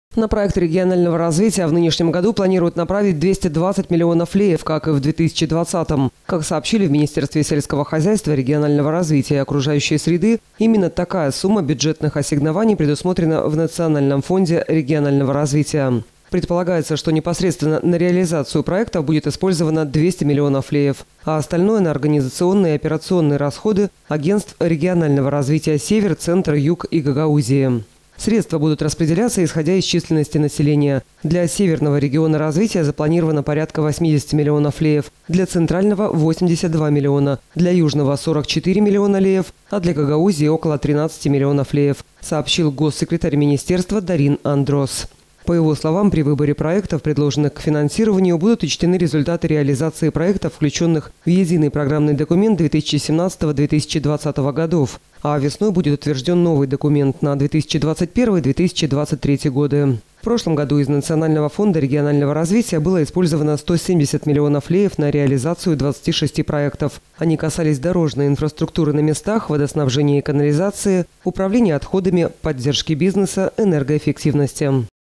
На проект регионального развития в нынешнем году планируют направить 220 миллионов леев, как и в 2020-м. Как сообщили в Министерстве сельского хозяйства, регионального развития и окружающей среды, именно такая сумма бюджетных ассигнований предусмотрена в Национальном фонде регионального развития. Предполагается, что непосредственно на реализацию проекта будет использовано 200 миллионов леев, а остальное на организационные и операционные расходы агентств регионального развития «Север», «Центр», «Юг» и «Гагаузии». Средства будут распределяться, исходя из численности населения. Для Северного региона развития запланировано порядка 80 миллионов леев, для Центрального – 82 миллиона, для Южного – 44 миллиона леев, а для Гагаузии – около 13 миллионов леев, сообщил госсекретарь министерства Дарин Андрос. По его словам, при выборе проектов, предложенных к финансированию, будут учтены результаты реализации проектов, включенных в единый программный документ 2017-2020 годов. А весной будет утвержден новый документ на 2021-2023 годы. В прошлом году из Национального фонда регионального развития было использовано 170 миллионов леев на реализацию 26 проектов. Они касались дорожной инфраструктуры на местах, водоснабжения и канализации, управления отходами, поддержки бизнеса, энергоэффективности.